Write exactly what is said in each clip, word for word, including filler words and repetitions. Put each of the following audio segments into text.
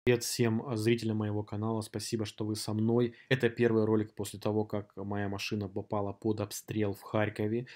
Привет всем а, зрителям моего канала, спасибо, что вы со мной. Это первый ролик после того, как моя машина попала под обстрел в Харькове.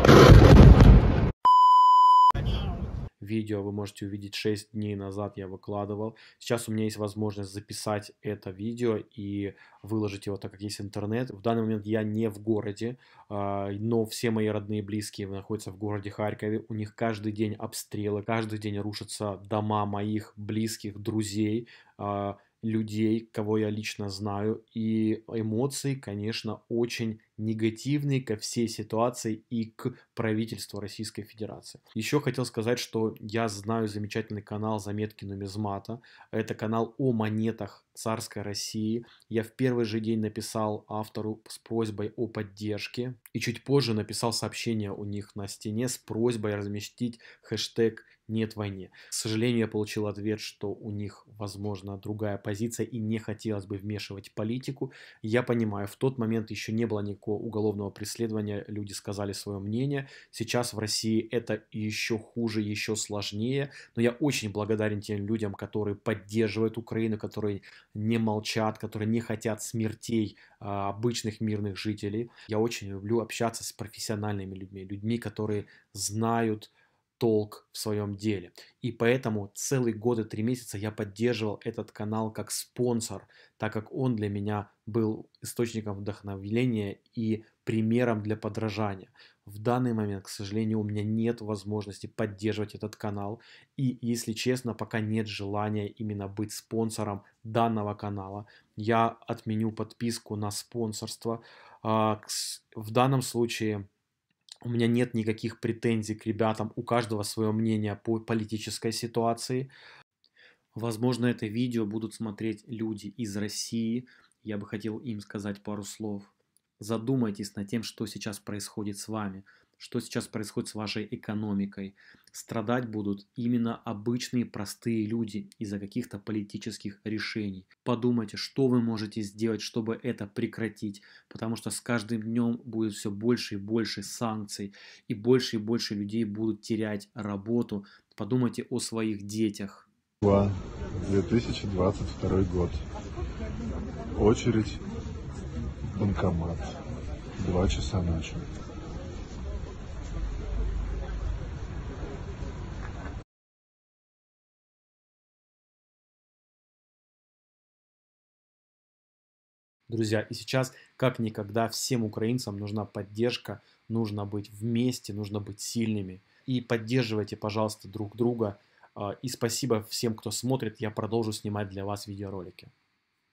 Видео вы можете увидеть шесть дней назад я выкладывал. Сейчас у меня есть возможность записать это видео и выложить его, так как есть интернет. В данный момент я не в городе, а, но все мои родные и близкие находятся в городе Харькове. У них каждый день обстрелы, каждый день рушатся дома моих близких, друзей, а, людей, кого я лично знаю. И эмоции, конечно, очень негативные ко всей ситуации и к правительству Российской Федерации. Еще хотел сказать, что я знаю замечательный канал «Заметки нумизмата». Это канал о монетах царской России. Я в первый же день написал автору с просьбой о поддержке. И чуть позже написал сообщение у них на стене с просьбой разместить хэштег «Нет войне». К сожалению, я получил ответ, что у них, возможно, другая позиция и не хотелось бы вмешивать политику. Я понимаю, в тот момент еще не было никакого уголовного преследования, люди сказали свое мнение. Сейчас в России это еще хуже, еще сложнее. Но я очень благодарен тем людям, которые поддерживают Украину, которые не молчат, которые не хотят смертей а, обычных мирных жителей. Я очень люблю общаться с профессиональными людьми, людьми, которые знают толк в своем деле. И поэтому целый год и три месяца я поддерживал этот канал как спонсор, так как он для меня был источником вдохновения и примером для подражания. В данный момент, к сожалению, у меня нет возможности поддерживать этот канал. И, если честно, пока нет желания именно быть спонсором данного канала. Я отменю подписку на спонсорство. А, В данном случае у меня нет никаких претензий к ребятам, у каждого свое мнение по политической ситуации. Возможно, это видео будут смотреть люди из России. Я бы хотел им сказать пару слов. Задумайтесь над тем, что сейчас происходит с вами, что сейчас происходит с вашей экономикой. Страдать будут именно обычные простые люди из-за каких-то политических решений. Подумайте, что вы можете сделать, чтобы это прекратить, потому что с каждым днем будет все больше и больше санкций, и больше и больше людей будут терять работу. Подумайте о своих детях. две тысячи двадцать второй год. Очередь. Банкомат. Два часа ночи. Друзья, и сейчас, как никогда, всем украинцам нужна поддержка, нужно быть вместе, нужно быть сильными. И поддерживайте, пожалуйста, друг друга. И спасибо всем, кто смотрит. Я продолжу снимать для вас видеоролики.